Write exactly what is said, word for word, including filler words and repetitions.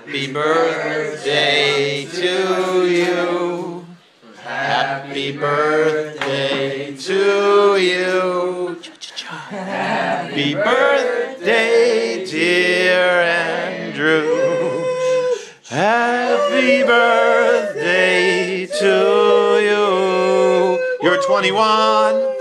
Happy birthday to you. Happy birthday to you. Happy birthday, dear Andrew. Happy birthday to you. You're twenty-one.